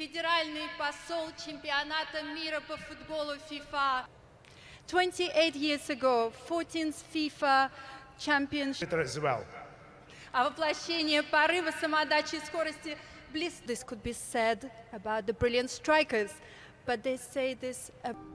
федеральный посол чемпионата мира по футболу FIFA. 28 years ago, 14th FIFA Championship. As well. А воплощение порыва, самоотдачи и скорости близ. This could be said about the brilliant strikers, but they say this